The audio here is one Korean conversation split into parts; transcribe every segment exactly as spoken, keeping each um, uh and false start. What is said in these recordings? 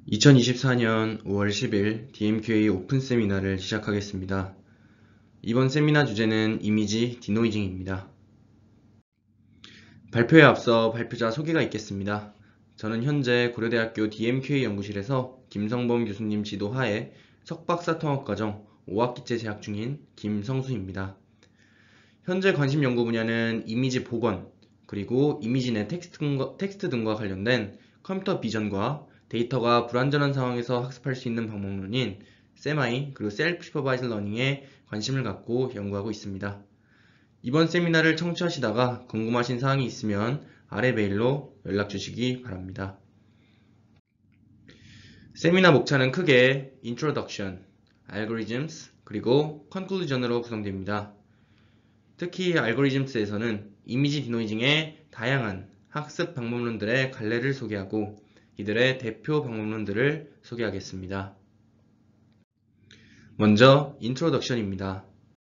이천이십사 년 오월 십일 디엠큐에이 오픈 세미나를 시작하겠습니다. 이번 세미나 주제는 이미지 디노이징입니다. 발표에 앞서 발표자 소개가 있겠습니다. 저는 현재 고려대학교 디엠큐에이 연구실에서 김성범 교수님 지도하에 석박사 통합과정 오 학기째 재학 중인 김성수입니다. 현재 관심 연구 분야는 이미지 복원, 그리고 이미지 내 텍스트 등과, 텍스트 등과 관련된 컴퓨터 비전과 데이터가 불완전한 상황에서 학습할 수 있는 방법론인 셈아이 그리고 셀프 슈퍼바이즈 러닝에 관심을 갖고 연구하고 있습니다. 이번 세미나를 청취하시다가 궁금하신 사항이 있으면 아래 메일로 연락 주시기 바랍니다. 세미나 목차는 크게 Introduction, Algorithms, 그리고 Conclusion으로 구성됩니다. 특히 알고리즘스에서는 이미지 디노이징의 다양한 학습 방법론들의 갈래를 소개하고 이들의 대표 방법론들을 소개하겠습니다. 먼저 인트로덕션입니다.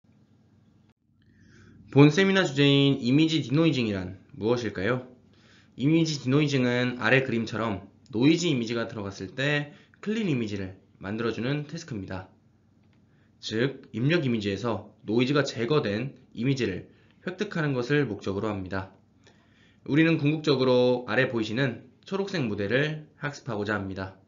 본 세미나 주제인 이미지 디노이징이란 무엇일까요? 이미지 디노이징은 아래 그림처럼 노이즈 이미지가 들어갔을 때 클린 이미지를 만들어주는 태스크입니다. 즉, 입력 이미지에서 노이즈가 제거된 이미지를 획득하는 것을 목적으로 합니다. 우리는 궁극적으로 아래 보이시는 초록색 모델을 학습하고자 합니다.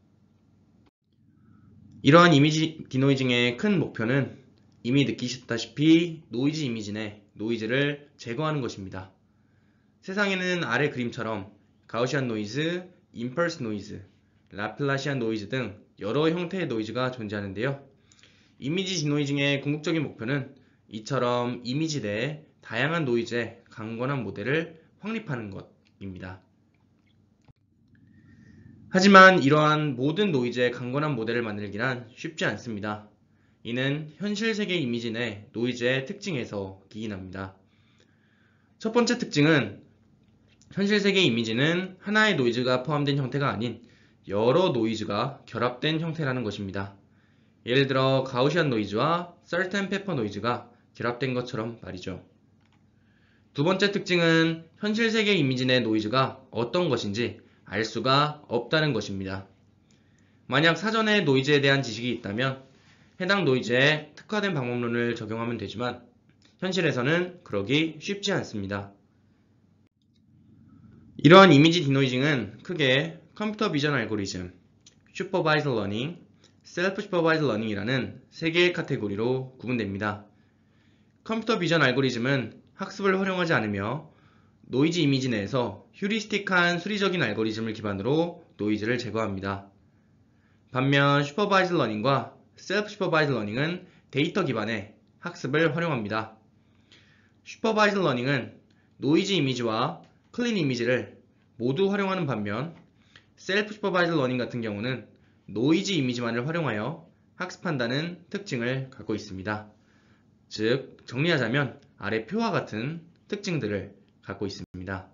이러한 이미지 디노이징의 큰 목표는 이미 느끼셨다시피 노이즈 이미지 내 노이즈를 제거하는 것입니다. 세상에는 아래 그림처럼 가우시안 노이즈, 임펄스 노이즈, 라플라시안 노이즈 등 여러 형태의 노이즈가 존재하는데요. 이미지 디노이징의 궁극적인 목표는 이처럼 이미지 내에 다양한 노이즈의 강건한 모델을 확립하는 것입니다. 하지만 이러한 모든 노이즈의 강건한 모델을 만들기란 쉽지 않습니다. 이는 현실 세계 이미지 내 노이즈의 특징에서 기인합니다. 첫 번째 특징은 현실 세계 이미지는 하나의 노이즈가 포함된 형태가 아닌 여러 노이즈가 결합된 형태라는 것입니다. 예를 들어 가우시안 노이즈와 설텐 페퍼 노이즈가 결합된 것처럼 말이죠. 두 번째 특징은 현실 세계 이미지 내 노이즈가 어떤 것인지 알 수가 없다는 것입니다. 만약 사전에 노이즈에 대한 지식이 있다면 해당 노이즈에 특화된 방법론을 적용하면 되지만 현실에서는 그러기 쉽지 않습니다. 이러한 이미지 디노이징은 크게 컴퓨터 비전 알고리즘, 슈퍼바이즈 러닝, 셀프 슈퍼바이즈 러닝이라는 세 개의 카테고리로 구분됩니다. 컴퓨터 비전 알고리즘은 학습을 활용하지 않으며 노이즈 이미지 내에서 휴리스틱한 수리적인 알고리즘을 기반으로 노이즈를 제거합니다. 반면 슈퍼바이즈 러닝과 셀프 슈퍼바이즈 러닝은 데이터 기반의 학습을 활용합니다. 슈퍼바이즈 러닝은 노이즈 이미지와 클린 이미지를 모두 활용하는 반면 셀프 슈퍼바이즈 러닝 같은 경우는 노이즈 이미지만을 활용하여 학습한다는 특징을 갖고 있습니다. 즉, 정리하자면 아래 표와 같은 특징들을 갖고 있습니다.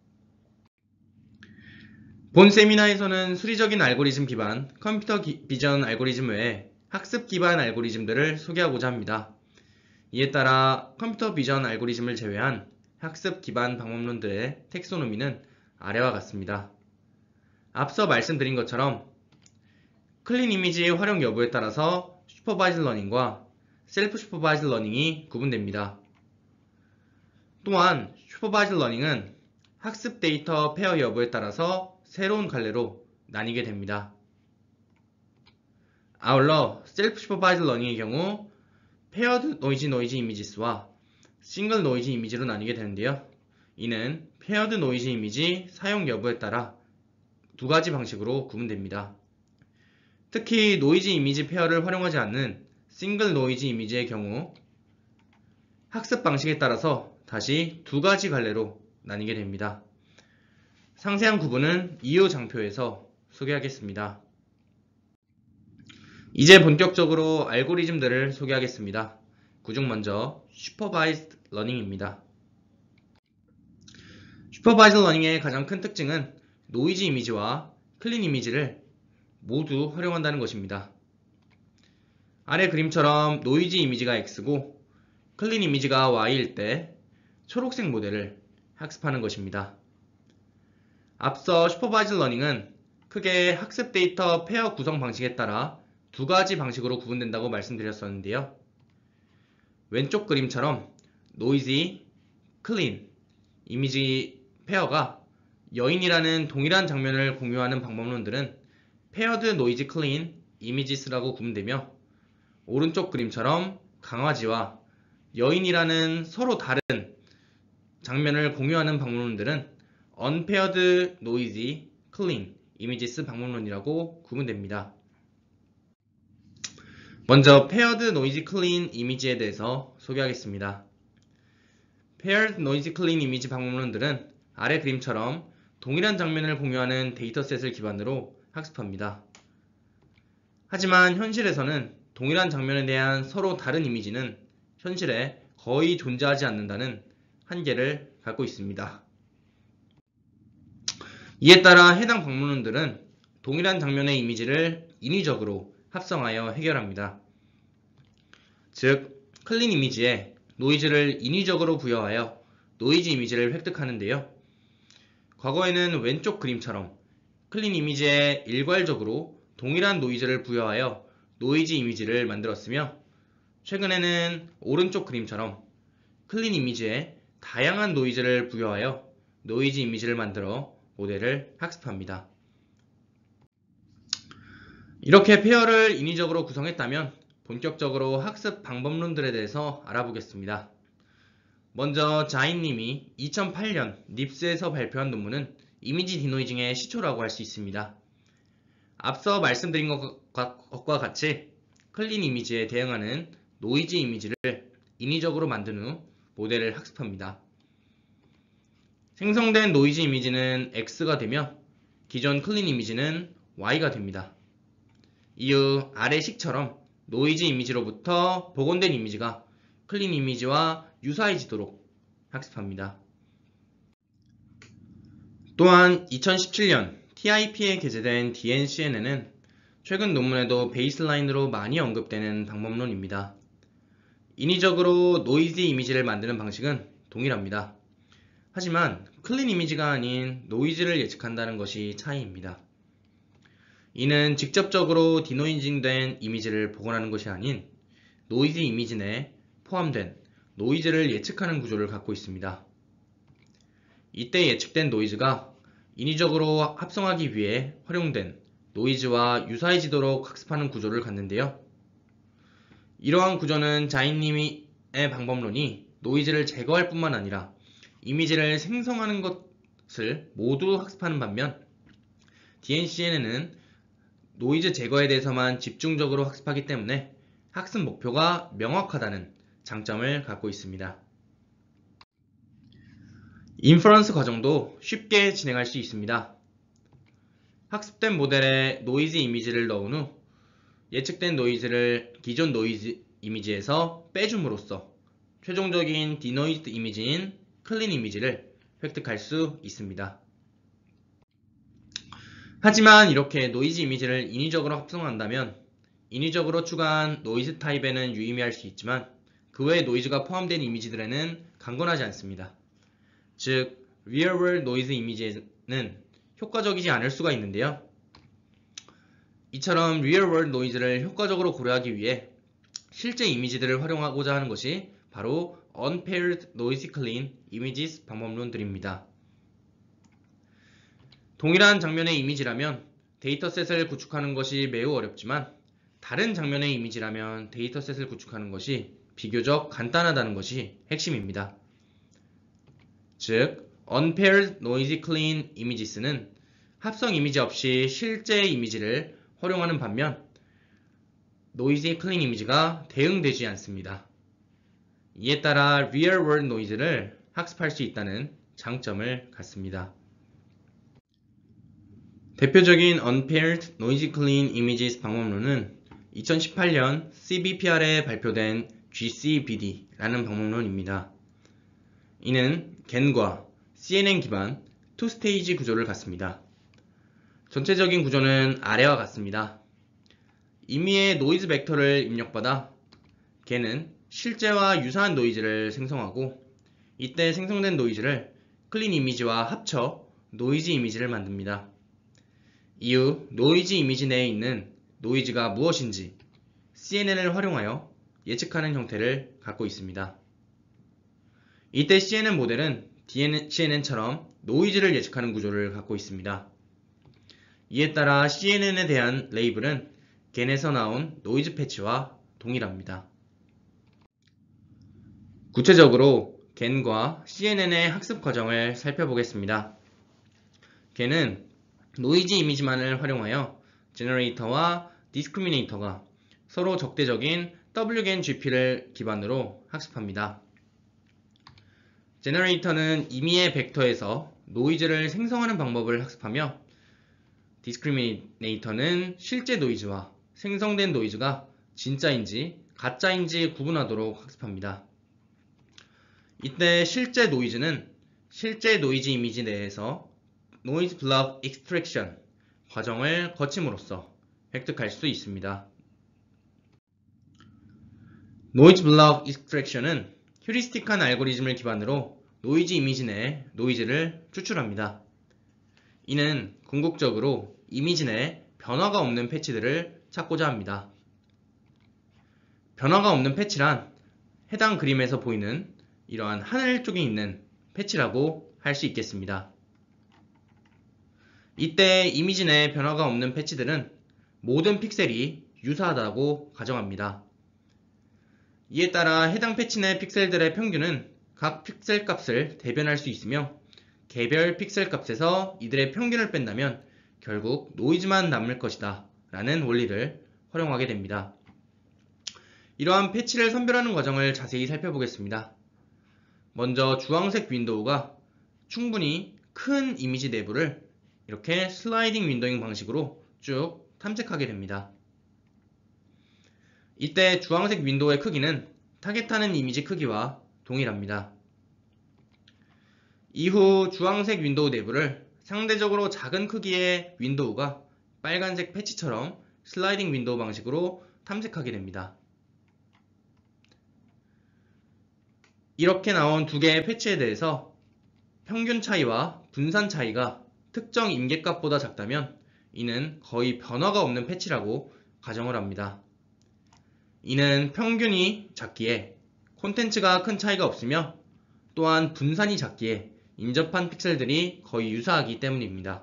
본 세미나에서는 수리적인 알고리즘 기반 컴퓨터 비전 알고리즘 외에 학습 기반 알고리즘들을 소개하고자 합니다. 이에 따라 컴퓨터 비전 알고리즘을 제외한 학습 기반 방법론들의 텍소노미는 아래와 같습니다. 앞서 말씀드린 것처럼 클린 이미지의 활용 여부에 따라서 슈퍼바이즈 러닝과 셀프 슈퍼바이즈 러닝이 구분됩니다. 또한 슈퍼바이즈 러닝은 학습 데이터 페어 여부에 따라서 새로운 갈래로 나뉘게 됩니다. 아울러 셀프 슈퍼바이즈 러닝의 경우 페어드 노이즈 노이즈 이미지스와 싱글 노이즈 이미지로 나뉘게 되는데요. 이는 페어드 노이즈 이미지 사용 여부에 따라 두 가지 방식으로 구분됩니다. 특히 노이즈 이미지 페어를 활용하지 않는 싱글 노이즈 이미지의 경우 학습 방식에 따라서 다시 두 가지 갈래로 나뉘게 됩니다. 상세한 구분은 이후 장표에서 소개하겠습니다. 이제 본격적으로 알고리즘들을 소개하겠습니다. 그중 먼저 슈퍼바이즈드 러닝입니다. 슈퍼바이즈드 러닝의 가장 큰 특징은 노이즈 이미지와 클린 이미지를 모두 활용한다는 것입니다. 아래 그림처럼 노이즈 이미지가 X고 클린 이미지가 Y일 때 초록색 모델을 학습하는 것입니다. 앞서 슈퍼바이즈 러닝은 크게 학습 데이터 페어 구성 방식에 따라 두 가지 방식으로 구분된다고 말씀드렸었는데요. 왼쪽 그림처럼 noisy, clean 이미지 페어가 여인이라는 동일한 장면을 공유하는 방법론들은 paired noisy clean images라고 구분되며, 오른쪽 그림처럼 강아지와 여인이라는 서로 다른 장면을 공유하는 방법론들은 unpaired noisy clean images 방법론이라고 구분됩니다. 먼저 paired noisy clean image에 대해서 소개하겠습니다. paired noisy clean image 방법론들은 아래 그림처럼 동일한 장면을 공유하는 데이터셋을 기반으로 학습합니다. 하지만 현실에서는 동일한 장면에 대한 서로 다른 이미지는 현실에 거의 존재하지 않는다는 한계를 갖고 있습니다. 이에 따라 해당 방법론들은 동일한 장면의 이미지를 인위적으로 합성하여 해결합니다. 즉, 클린 이미지에 노이즈를 인위적으로 부여하여 노이즈 이미지를 획득하는데요. 과거에는 왼쪽 그림처럼 클린 이미지에 일괄적으로 동일한 노이즈를 부여하여 노이즈 이미지를 만들었으며, 최근에는 오른쪽 그림처럼 클린 이미지에 다양한 노이즈를 부여하여 노이즈 이미지를 만들어 모델을 학습합니다. 이렇게 페어를 인위적으로 구성했다면 본격적으로 학습 방법론들에 대해서 알아보겠습니다. 먼저 자인님이 이천팔 년 닙스에서 발표한 논문은 이미지 디노이징의 시초라고 할 수 있습니다. 앞서 말씀드린 것과 같이 클린 이미지에 대응하는 노이즈 이미지를 인위적으로 만든 후 모델을 학습합니다. 생성된 노이즈 이미지는 X가 되며 기존 클린 이미지는 Y가 됩니다. 이후 아래 식처럼 노이즈 이미지로부터 복원된 이미지가 클린 이미지와 유사해지도록 학습합니다. 또한 이천십칠 년 티아이피에 게재된 디엔씨엔에는 최근 논문에도 베이스라인으로 많이 언급되는 방법론입니다. 인위적으로 노이즈 이미지를 만드는 방식은 동일합니다. 하지만 클린 이미지가 아닌 노이즈를 예측한다는 것이 차이입니다. 이는 직접적으로 디노이징된 이미지를 복원하는 것이 아닌 노이즈 이미지 내에 포함된 노이즈를 예측하는 구조를 갖고 있습니다. 이때 예측된 노이즈가 인위적으로 합성하기 위해 활용된 노이즈와 유사해지도록 학습하는 구조를 갖는데요. 이러한 구조는 자인님의 방법론이 노이즈를 제거할 뿐만 아니라 이미지를 생성하는 것을 모두 학습하는 반면, 디엔씨엔에는 노이즈 제거에 대해서만 집중적으로 학습하기 때문에 학습 목표가 명확하다는 장점을 갖고 있습니다. 인퍼런스 과정도 쉽게 진행할 수 있습니다. 학습된 모델에 노이즈 이미지를 넣은 후 예측된 노이즈를 기존 노이즈 이미지에서 빼줌으로써 최종적인 디노이즈드 이미지인 클린 이미지를 획득할 수 있습니다. 하지만 이렇게 노이즈 이미지를 인위적으로 합성한다면 인위적으로 추가한 노이즈 타입에는 유의미할 수 있지만 그 외의 노이즈가 포함된 이미지들에는 강건하지 않습니다. 즉, Real World Noise 이미지는 효과적이지 않을 수가 있는데요. 이처럼 Real World Noise를 효과적으로 고려하기 위해 실제 이미지들을 활용하고자 하는 것이 바로 Unpaired Noise Clean Images 방법론들입니다. 동일한 장면의 이미지라면 데이터셋을 구축하는 것이 매우 어렵지만 다른 장면의 이미지라면 데이터셋을 구축하는 것이 비교적 간단하다는 것이 핵심입니다. 즉, Unpaired Noise Clean Images는 합성 이미지 없이 실제 이미지를 활용하는 반면 Noisy Clean 이미지가 대응되지 않습니다. 이에 따라 Real World Noise를 학습할 수 있다는 장점을 갖습니다. 대표적인 Unpaired Noise Clean Images 방법론은 이천십팔 년 씨비피알에 발표된 지씨비디라는 방법론입니다. 이는 겐과 씨엔엔 기반 투 스테이지 구조를 갖습니다. 전체적인 구조는 아래와 같습니다. 임의의 노이즈 벡터를 입력받아 겐은 실제와 유사한 노이즈를 생성하고 이때 생성된 노이즈를 클린 이미지와 합쳐 노이즈 이미지를 만듭니다. 이후 노이즈 이미지 내에 있는 노이즈가 무엇인지 씨엔엔을 활용하여 예측하는 형태를 갖고 있습니다. 이때 씨엔엔 모델은 디에스씨엔엔처럼 노이즈를 예측하는 구조를 갖고 있습니다. 이에 따라 씨엔엔에 대한 레이블은 겐에서 나온 노이즈 패치와 동일합니다. 구체적으로 겐과 씨엔엔의 학습 과정을 살펴보겠습니다. 겐은 노이즈 이미지만을 활용하여 제너레이터와 디스크리미네이터가 서로 적대적인 더블유겐지피를 기반으로 학습합니다. 제너레이터는 임의의 벡터에서 노이즈를 생성하는 방법을 학습하며 디스크리미네이터는 실제 노이즈와 생성된 노이즈가 진짜인지 가짜인지 구분하도록 학습합니다. 이때 실제 노이즈는 실제 노이즈 이미지 내에서 노이즈 블록 익스트랙션 과정을 거침으로써 획득할 수 있습니다. 노이즈 블록 익스트랙션은 휴리스틱한 알고리즘을 기반으로 노이즈 이미지 내에 노이즈를 추출합니다. 이는 궁극적으로 이미지 내에 변화가 없는 패치들을 찾고자 합니다. 변화가 없는 패치란 해당 그림에서 보이는 이러한 하늘 쪽에 있는 패치라고 할 수 있겠습니다. 이때 이미지 내에 변화가 없는 패치들은 모든 픽셀이 유사하다고 가정합니다. 이에 따라 해당 패치 내 픽셀들의 평균은 각 픽셀 값을 대변할 수 있으며 개별 픽셀 값에서 이들의 평균을 뺀다면 결국 노이즈만 남을 것이다 라는 원리를 활용하게 됩니다. 이러한 패치를 선별하는 과정을 자세히 살펴보겠습니다. 먼저 주황색 윈도우가 충분히 큰 이미지 내부를 이렇게 슬라이딩 윈도잉 방식으로 쭉 탐색하게 됩니다. 이때 주황색 윈도우의 크기는 타겟하는 이미지 크기와 동일합니다. 이후 주황색 윈도우 내부를 상대적으로 작은 크기의 윈도우가 빨간색 패치처럼 슬라이딩 윈도우 방식으로 탐색하게 됩니다. 이렇게 나온 두 개의 패치에 대해서 평균 차이와 분산 차이가 특정 임계값보다 작다면 이는 거의 변화가 없는 패치라고 가정을 합니다. 이는 평균이 작기에 콘텐츠가 큰 차이가 없으며 또한 분산이 작기에 인접한 픽셀들이 거의 유사하기 때문입니다.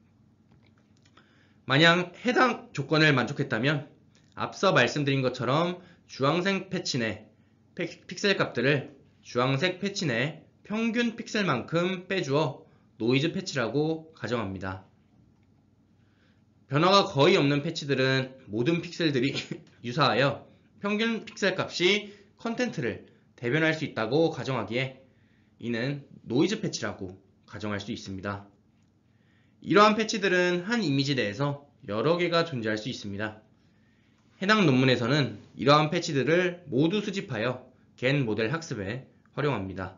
만약 해당 조건을 만족했다면 앞서 말씀드린 것처럼 주황색 패치 내 픽셀 값들을 주황색 패치 내 평균 픽셀만큼 빼주어 노이즈 패치라고 가정합니다. 변화가 거의 없는 패치들은 모든 픽셀들이 유사하여 평균 픽셀 값이 컨텐츠를 대변할 수 있다고 가정하기에 이는 노이즈 패치라고 가정할 수 있습니다. 이러한 패치들은 한 이미지 내에서 여러 개가 존재할 수 있습니다. 해당 논문에서는 이러한 패치들을 모두 수집하여 겐 모델 학습에 활용합니다.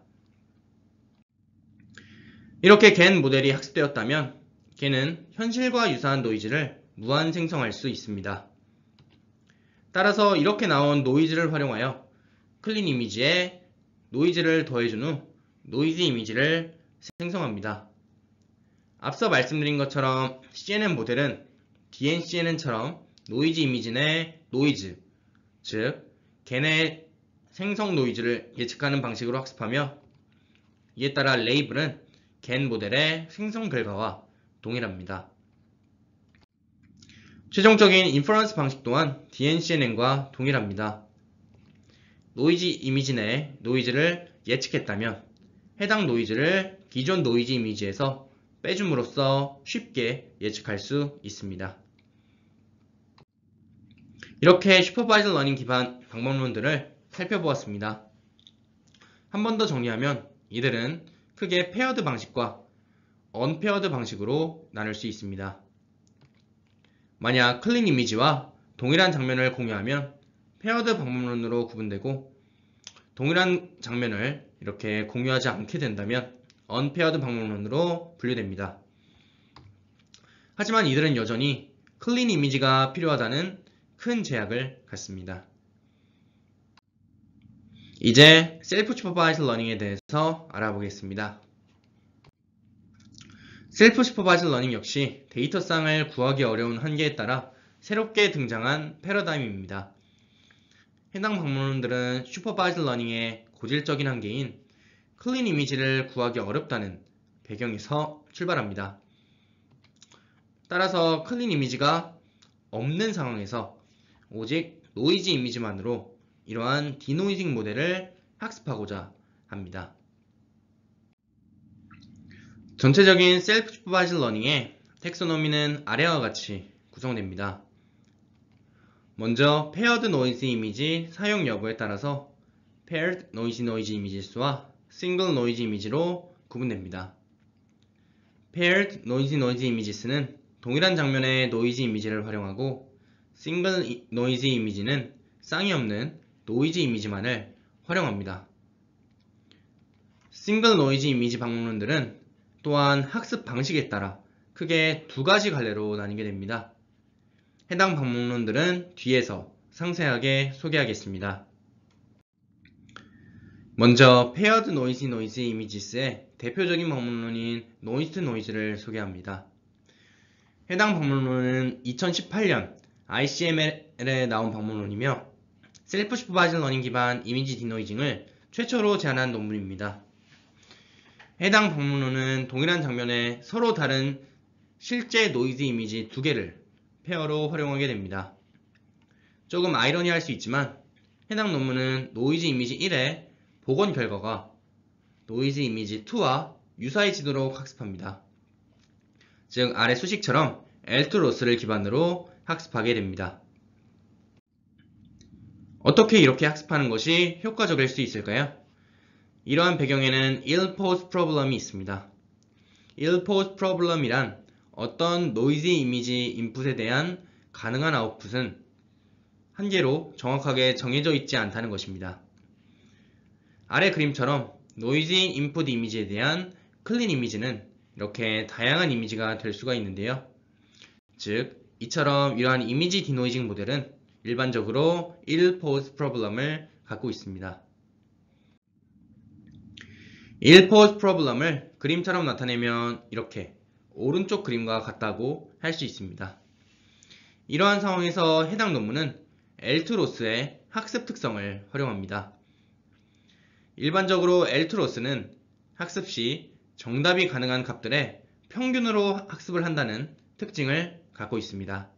이렇게 겐 모델이 학습되었다면 겐은 현실과 유사한 노이즈를 무한 생성할 수 있습니다. 따라서 이렇게 나온 노이즈를 활용하여 클린 이미지에 노이즈를 더해준 후 노이즈 이미지를 생성합니다. 앞서 말씀드린 것처럼 씨엔엔 모델은 디에스씨엔엔처럼 노이즈 이미지 내 노이즈, 즉 겐의 생성 노이즈를 예측하는 방식으로 학습하며 이에 따라 레이블은 겐 모델의 생성 결과와 동일합니다. 최종적인 인퍼런스 방식 또한 디에스씨엔엔과 동일합니다. 노이즈 이미지 내 노이즈를 예측했다면 해당 노이즈를 기존 노이즈 이미지에서 빼줌으로써 쉽게 예측할 수 있습니다. 이렇게 슈퍼바이저 러닝 기반 방법론들을 살펴보았습니다. 한 번 더 정리하면 이들은 크게 페어드 방식과 언페어드 방식으로 나눌 수 있습니다. 만약 클린 이미지와 동일한 장면을 공유하면 페어드 방법론으로 구분되고 동일한 장면을 이렇게 공유하지 않게 된다면 언페어드 방법론으로 분류됩니다. 하지만 이들은 여전히 클린 이미지가 필요하다는 큰 제약을 갖습니다. 이제 셀프 슈퍼바이저 러닝에 대해서 알아보겠습니다. 셀프 슈퍼바이즈 러닝 역시 데이터상을 구하기 어려운 한계에 따라 새롭게 등장한 패러다임입니다. 해당 방문론들은 슈퍼바이즈 러닝의 고질적인 한계인 클린 이미지를 구하기 어렵다는 배경에서 출발합니다. 따라서 클린 이미지가 없는 상황에서 오직 노이즈 이미지만으로 이러한 디노이징 모델을 학습하고자 합니다. 전체적인 셀프 슈퍼바이즈 러닝의 텍소노미는 아래와 같이 구성됩니다. 먼저 페어드 노이즈 이미지 사용 여부에 따라서 paired noisy noise 이미지스와 single noise 이미지로 구분됩니다. paired noisy noise 이미지스는 동일한 장면의 노이즈 이미지를 활용하고 single noise 이미지는 쌍이 없는 노이즈 이미지만을 활용합니다. single noise 이미지 방문론들은 또한 학습 방식에 따라 크게 두 가지 갈래로 나뉘게 됩니다. 해당 방문론들은 뒤에서 상세하게 소개하겠습니다. 먼저 Paired Noisy Noise Images의 대표적인 방문론인 Noise to Noise를 소개합니다. 해당 방문론은 이천십팔 년 아이씨엠엘에 나온 방문론이며 셀프 슈퍼바이즈 러닝 기반 이미지 디노이징을 최초로 제안한 논문입니다. 해당 방문론은 동일한 장면에 서로 다른 실제 노이즈 이미지 두 개를 페어로 활용하게 됩니다. 조금 아이러니할 수 있지만 해당 논문은 노이즈 이미지 일의 복원 결과가 노이즈 이미지 이와 유사해지도록 학습합니다. 즉 아래 수식처럼 엘 투 로스를 기반으로 학습하게 됩니다. 어떻게 이렇게 학습하는 것이 효과적일 수 있을까요? 이러한 배경에는 ill pose problem이 있습니다. ill pose problem이란 어떤 노이즈 이미지 인풋에 대한 가능한 아웃풋은 한계로 정확하게 정해져 있지 않다는 것입니다. 아래 그림처럼 노이즈 인풋 이미지에 대한 클린 이미지는 이렇게 다양한 이미지가 될 수가 있는데요. 즉 이처럼 이러한 이미지 디노이징 모델은 일반적으로 ill pose problem을 갖고 있습니다. ill pose problem을 그림처럼 나타내면 이렇게 오른쪽 그림과 같다고 할 수 있습니다. 이러한 상황에서 해당 논문은 엘 투 로스의 학습 특성을 활용합니다. 일반적으로 엘 투 로스는 학습 시 정답이 가능한 값들의 평균으로 학습을 한다는 특징을 갖고 있습니다.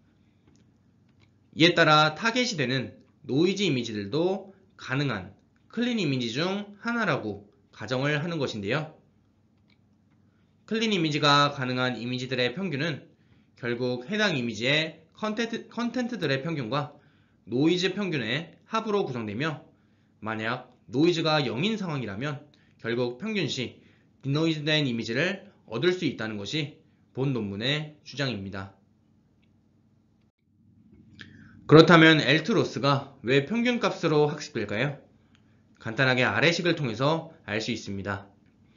이에 따라 타겟이 되는 노이즈 이미지들도 가능한 클린 이미지 중 하나라고 가정을 하는 것인데요. 클린 이미지가 가능한 이미지들의 평균은 결국 해당 이미지의 컨텐트, 컨텐트들의 평균과 노이즈 평균의 합으로 구성되며 만약 노이즈가 영인 상황이라면 결국 평균 시 디노이즈된 이미지를 얻을 수 있다는 것이 본 논문의 주장입니다. 그렇다면 엘 투 로스가 왜 평균값으로 학습될까요? 간단하게 아래식을 통해서 알 수 있습니다.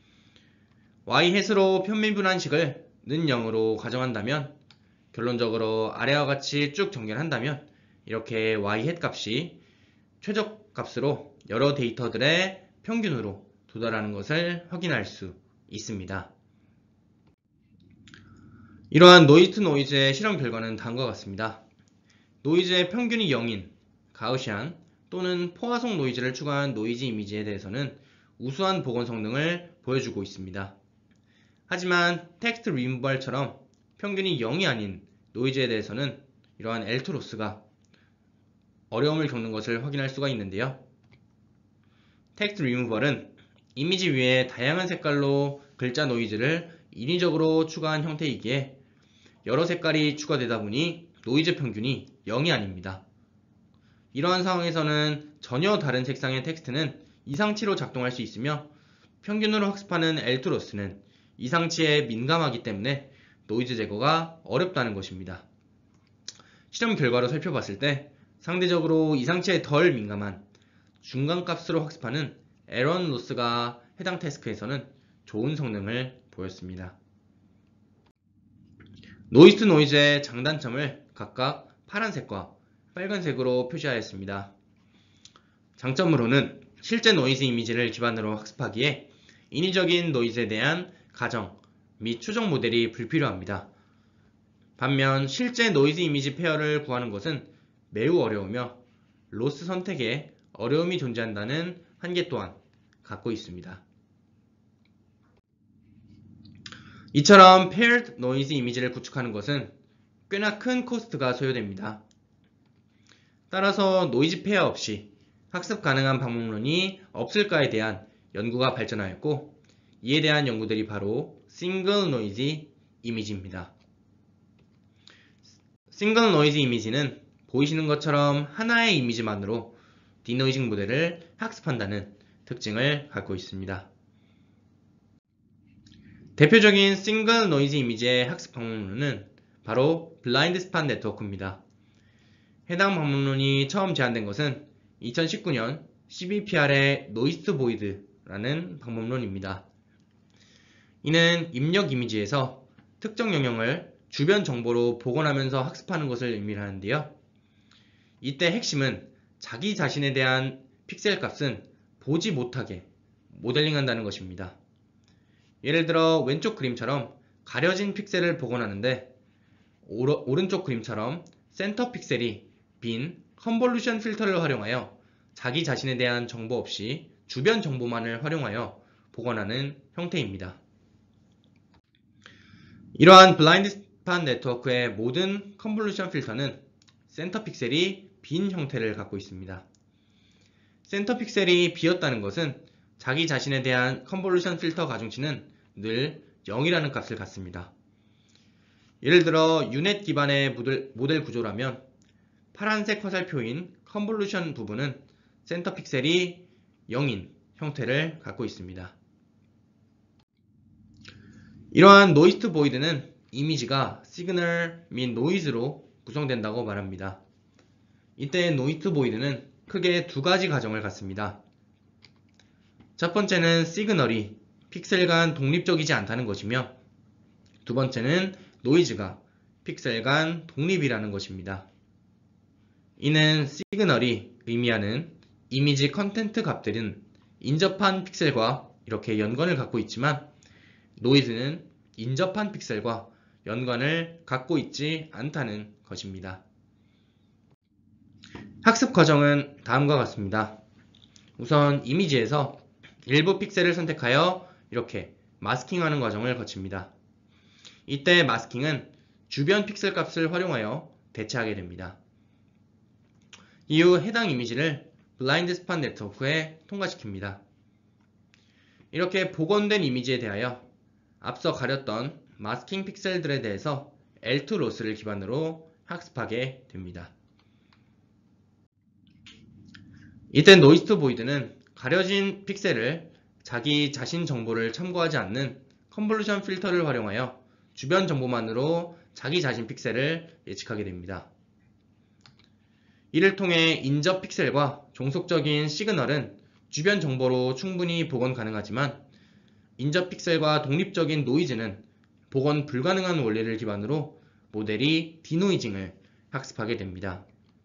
y햇으로 편미분한식을 는 영으로 가정한다면 결론적으로 아래와 같이 쭉 정렬한다면 이렇게 y햇 값이 최적값으로 여러 데이터들의 평균으로 도달하는 것을 확인할 수 있습니다. 이러한 노이즈 투 노이즈의 실험 결과는 다음과 같습니다. 노이즈의 평균이 영인 가우시안 또는 포화송 노이즈를 추가한 노이즈 이미지에 대해서는 우수한 복원 성능을 보여주고 있습니다. 하지만 텍스트 리무벌처럼 평균이 영이 아닌 노이즈에 대해서는 이러한 엘 투 로스가 어려움을 겪는 것을 확인할 수가 있는데요. 텍스트 리무벌은 이미지 위에 다양한 색깔로 글자 노이즈를 인위적으로 추가한 형태이기에 여러 색깔이 추가되다 보니 노이즈 평균이 영이 아닙니다. 이러한 상황에서는 전혀 다른 색상의 텍스트는 이상치로 작동할 수 있으며 평균으로 학습하는 엘 투 로스는 이상치에 민감하기 때문에 노이즈 제거가 어렵다는 것입니다. 실험 결과로 살펴봤을 때 상대적으로 이상치에 덜 민감한 중간값으로 학습하는 에런 로스가 해당 태스크에서는 좋은 성능을 보였습니다. 노이즈 투 노이즈의 장단점을 각각 파란색과 빨간색으로 표시하였습니다. 장점으로는 실제 노이즈 이미지를 기반으로 학습하기에 인위적인 노이즈에 대한 가정 및 추정 모델이 불필요합니다. 반면 실제 노이즈 이미지 페어를 구하는 것은 매우 어려우며 로스 선택에 어려움이 존재한다는 한계 또한 갖고 있습니다. 이처럼 paired noise 이미지를 구축하는 것은 꽤나 큰 코스트가 소요됩니다. 따라서 노이즈 페어 없이 학습 가능한 방법론이 없을까에 대한 연구가 발전하였고, 이에 대한 연구들이 바로 싱글 노이즈 이미지입니다. 싱글 노이즈 이미지는 보이시는 것처럼 하나의 이미지만으로 디노이징 모델을 학습한다는 특징을 갖고 있습니다. 대표적인 싱글 노이즈 이미지의 학습 방법론은 바로 블라인드 스팟 네트워크입니다. 해당 방법론이 처음 제안된 것은 이천십구 년 씨비피알의 노이스 보이드라는 방법론입니다. 이는 입력 이미지에서 특정 영역을 주변 정보로 복원하면서 학습하는 것을 의미하는데요. 이때 핵심은 자기 자신에 대한 픽셀 값은 보지 못하게 모델링한다는 것입니다. 예를 들어 왼쪽 그림처럼 가려진 픽셀을 복원하는데, 오로, 오른쪽 그림처럼 센터 픽셀이 빈 컨볼루션 필터를 활용하여 자기 자신에 대한 정보 없이 주변 정보만을 활용하여 복원하는 형태입니다. 이러한 블라인드 스팟 네트워크의 모든 컨볼루션 필터는 센터 픽셀이 빈 형태를 갖고 있습니다. 센터 픽셀이 비었다는 것은 자기 자신에 대한 컨볼루션 필터 가중치는 늘 영이라는 값을 갖습니다. 예를 들어 유넷 기반의 모델, 모델 구조라면 파란색 화살표인 컨볼루션 부분은 센터 픽셀이 영인 형태를 갖고 있습니다. 이러한 노이스 보이드는 이미지가 시그널 및 노이즈로 구성된다고 말합니다. 이때 노이스 보이드는 크게 두 가지 가정을 갖습니다. 첫 번째는 시그널이 픽셀 간 독립적이지 않다는 것이며, 두 번째는 노이즈가 픽셀 간 독립이라는 것입니다. 이는 시그널이 의미하는 이미지 컨텐트 값들은 인접한 픽셀과 이렇게 연관을 갖고 있지만, 노이즈는 인접한 픽셀과 연관을 갖고 있지 않다는 것입니다. 학습 과정은 다음과 같습니다. 우선 이미지에서 일부 픽셀을 선택하여 이렇게 마스킹하는 과정을 거칩니다. 이때 마스킹은 주변 픽셀 값을 활용하여 대체하게 됩니다. 이후 해당 이미지를 블라인드 스팟 네트워크에 통과시킵니다. 이렇게 복원된 이미지에 대하여 앞서 가렸던 마스킹 픽셀들에 대해서 엘 투 로스를 기반으로 학습하게 됩니다. 이때 노이스 보이드는 가려진 픽셀을 자기 자신 정보를 참고하지 않는 컨볼루션 필터를 활용하여 주변 정보만으로 자기 자신 픽셀을 예측하게 됩니다. 이를 통해 인접 픽셀과 종속적인 시그널은 주변 정보로 충분히 복원 가능하지만, 인접 픽셀과 독립적인 노이즈는 복원 불가능한 원리를 기반으로 모델이 디노이징을 학습하게 됩니다.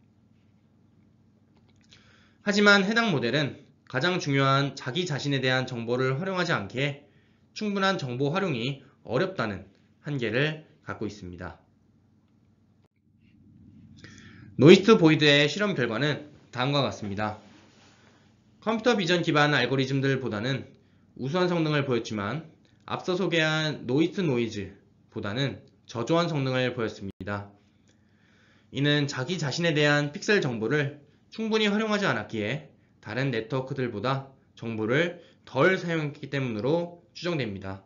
하지만 해당 모델은 가장 중요한 자기 자신에 대한 정보를 활용하지 않기에 충분한 정보 활용이 어렵다는 한계를 갖고 있습니다. 노이스 보이드의 실험 결과는 다음과 같습니다. 컴퓨터 비전 기반 알고리즘들보다는 우수한 성능을 보였지만, 앞서 소개한 노이스 노이즈보다는 저조한 성능을 보였습니다. 이는 자기 자신에 대한 픽셀 정보를 충분히 활용하지 않았기에 다른 네트워크들보다 정보를 덜 사용했기 때문으로 추정됩니다.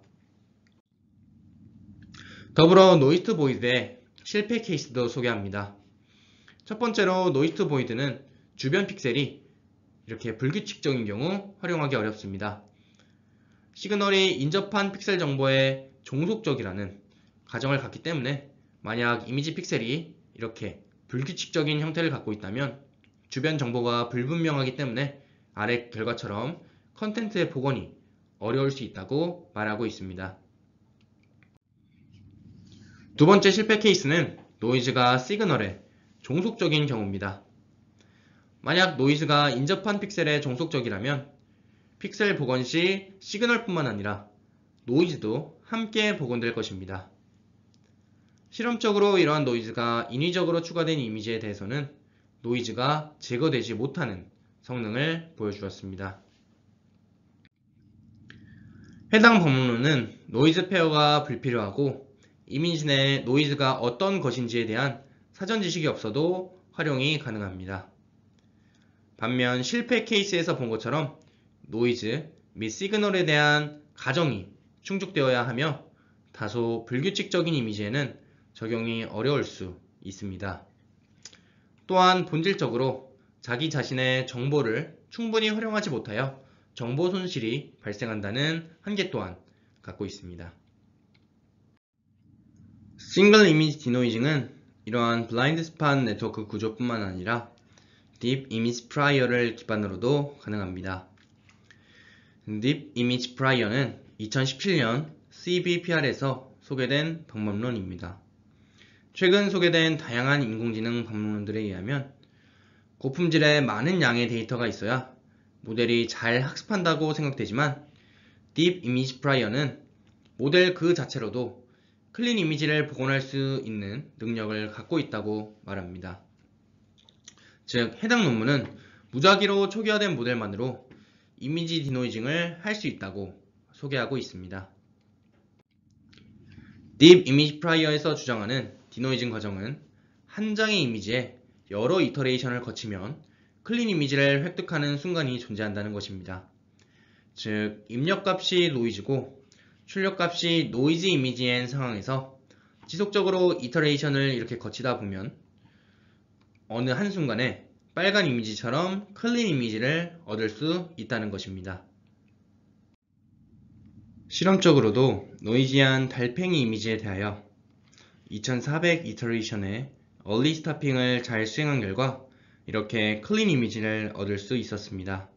더불어 노이스 보이드의 실패 케이스도 소개합니다. 첫 번째로 노이스 보이드는 주변 픽셀이 이렇게 불규칙적인 경우 활용하기 어렵습니다. 시그널이 인접한 픽셀 정보에 종속적이라는 가정을 갖기 때문에, 만약 이미지 픽셀이 이렇게 불규칙적인 형태를 갖고 있다면 주변 정보가 불분명하기 때문에 아래 결과처럼 컨텐츠의 복원이 어려울 수 있다고 말하고 있습니다. 두 번째 실패 케이스는 노이즈가 시그널에 종속적인 경우입니다. 만약 노이즈가 인접한 픽셀에 종속적이라면 픽셀 복원 시 시그널뿐만 아니라 노이즈도 함께 복원될 것입니다. 실험적으로 이러한 노이즈가 인위적으로 추가된 이미지에 대해서는 노이즈가 제거되지 못하는 성능을 보여주었습니다. 해당 방문론은 노이즈 페어가 불필요하고 이미지 내 노이즈가 어떤 것인지에 대한 사전 지식이 없어도 활용이 가능합니다. 반면 실패 케이스에서 본 것처럼 노이즈 및 시그널에 대한 가정이 충족되어야 하며 다소 불규칙적인 이미지에는 적용이 어려울 수 있습니다. 또한 본질적으로 자기 자신의 정보를 충분히 활용하지 못하여 정보 손실이 발생한다는 한계 또한 갖고 있습니다. 싱글 이미지 디노이징은 이러한 블라인드 스팟 네트워크 구조뿐만 아니라 딥 이미지 프라이어를 기반으로도 가능합니다. 딥 이미지 프라이어는 이천십칠 년 씨비피알에서 소개된 방법론입니다. 최근 소개된 다양한 인공지능 방법론들에 의하면 고품질의 많은 양의 데이터가 있어야 모델이 잘 학습한다고 생각되지만 딥 이미지 프라이어는 모델 그 자체로도 클린 이미지를 복원할 수 있는 능력을 갖고 있다고 말합니다. 즉, 해당 논문은 무작위로 초기화된 모델만으로 이미지 디노이징을 할 수 있다고 소개하고 있습니다. 딥 이미지 프라이어에서 주장하는 디노이징 과정은 한 장의 이미지에 여러 이터레이션을 거치면 클린 이미지를 획득하는 순간이 존재한다는 것입니다. 즉, 입력값이 노이즈고 출력값이 노이즈 이미지인 상황에서 지속적으로 이터레이션을 이렇게 거치다 보면 어느 한순간에 빨간 이미지처럼 클린 이미지를 얻을 수 있다는 것입니다. 실험적으로도 노이지한 달팽이 이미지에 대하여 이천사백 이터레이션의 얼리 스타핑을 잘 수행한 결과 이렇게 클린 이미지를 얻을 수 있었습니다.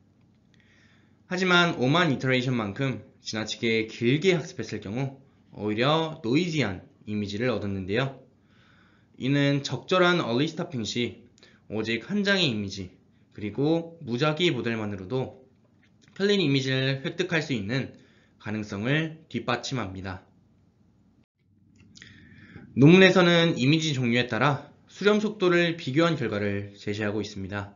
하지만 오만 이터레이션만큼 지나치게 길게 학습했을 경우 오히려 노이지한 이미지를 얻었는데요. 이는 적절한 얼리 스타핑 시 오직 한 장의 이미지 그리고 무작위 모델만으로도 클린 이미지를 획득할 수 있는 가능성을 뒷받침합니다. 논문에서는 이미지 종류에 따라 수렴 속도를 비교한 결과를 제시하고 있습니다.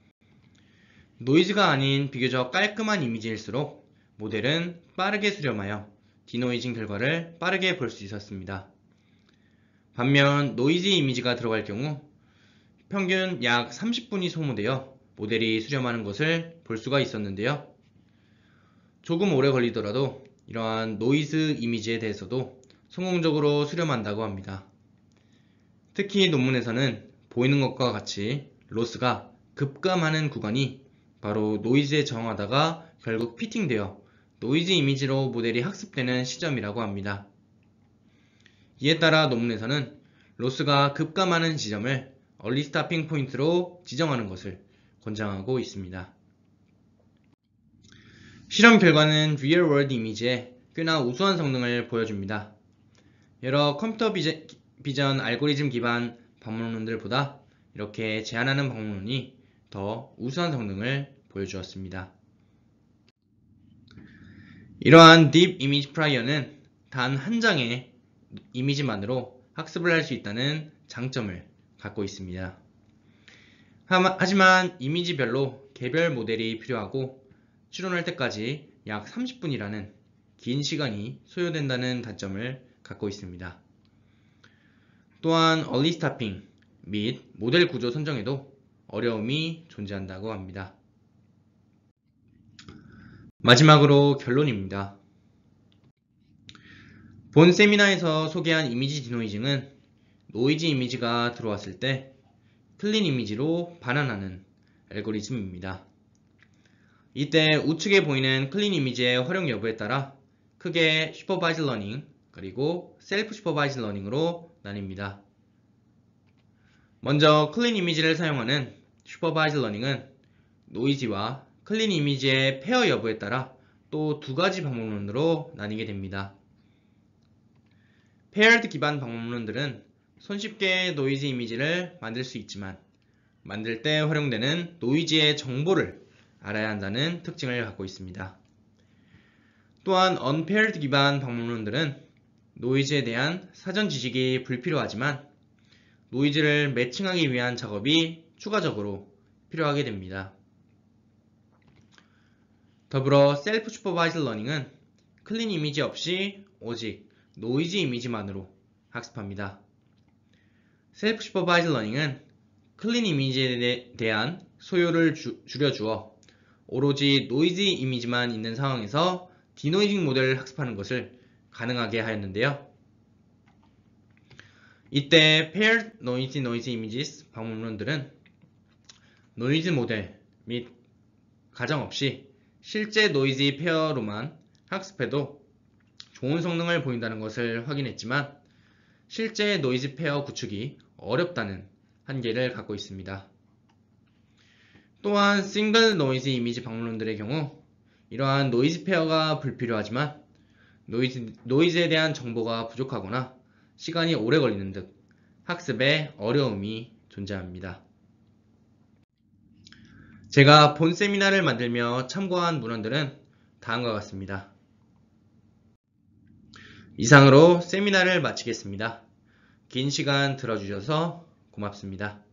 노이즈가 아닌 비교적 깔끔한 이미지일수록 모델은 빠르게 수렴하여 디노이징 결과를 빠르게 볼 수 있었습니다. 반면 노이즈 이미지가 들어갈 경우 평균 약 삼십 분이 소모되어 모델이 수렴하는 것을 볼 수가 있었는데요. 조금 오래 걸리더라도 이러한 노이즈 이미지에 대해서도 성공적으로 수렴한다고 합니다. 특히 논문에서는 보이는 것과 같이 로스가 급감하는 구간이 바로 노이즈에 저항하다가 결국 피팅되어 노이즈 이미지로 모델이 학습되는 시점이라고 합니다. 이에 따라 논문에서는 로스가 급감하는 지점을 얼리 스타핑 포인트로 지정하는 것을 권장하고 있습니다. 실험 결과는 리얼 월드 이미지에 꽤나 우수한 성능을 보여줍니다. 여러 컴퓨터 비전, 비전 알고리즘 기반 방문론들보다 이렇게 제안하는 방문론이 더 우수한 성능을 보여주었습니다. 이러한 딥 이미지 프라이어는 단 한 장의 이미지만으로 학습을 할 수 있다는 장점을 갖고 있습니다. 하지만 이미지별로 개별 모델이 필요하고 추론할 때까지 약 삼십 분이라는 긴 시간이 소요된다는 단점을 갖고 있습니다. 또한 얼리 스타핑 및 모델 구조 선정에도 어려움이 존재한다고 합니다. 마지막으로 결론입니다. 본 세미나에서 소개한 이미지 디노이징은 노이즈 이미지가 들어왔을 때 클린 이미지로 반환하는 알고리즘입니다. 이때 우측에 보이는 클린 이미지의 활용 여부에 따라 크게 슈퍼바이즈 러닝 그리고 셀프 슈퍼바이즈 러닝으로 나뉩니다. 먼저 클린 이미지를 사용하는 슈퍼바이즈 러닝은 노이즈와 클린 이미지의 페어 여부에 따라 또 두 가지 방법론으로 나뉘게 됩니다. 페어드 기반 방법론들은 손쉽게 노이즈 이미지를 만들 수 있지만 만들 때 활용되는 노이즈의 정보를 알아야 한다는 특징을 갖고 있습니다. 또한 unpaired 기반 방문론들은 노이즈에 대한 사전 지식이 불필요하지만 노이즈를 매칭하기 위한 작업이 추가적으로 필요하게 됩니다. 더불어 셀프 슈퍼바이즈 러닝은 클린 이미지 없이 오직 노이즈 이미지만으로 학습합니다. 셀프 슈퍼바이즈 러닝은 클린 이미지에 대한 소요를 주, 줄여주어 오로지 노이즈 이미지만 있는 상황에서 디노이징 모델을 학습하는 것을 가능하게 하였는데요. 이때 paired noisy noisy images 방문론들은 노이즈 모델 및 가정없이 실제 노이즈 페어로만 학습해도 좋은 성능을 보인다는 것을 확인했지만 실제 노이즈 페어 구축이 어렵다는 한계를 갖고 있습니다. 또한 싱글 노이즈 이미지 방문론들의 경우 이러한 노이즈 페어가 불필요하지만 노이즈, 노이즈에 대한 정보가 부족하거나 시간이 오래 걸리는 등 학습에 어려움이 존재합니다. 제가 본 세미나를 만들며 참고한 문헌들은 다음과 같습니다. 이상으로 세미나를 마치겠습니다. 긴 시간 들어주셔서 고맙습니다.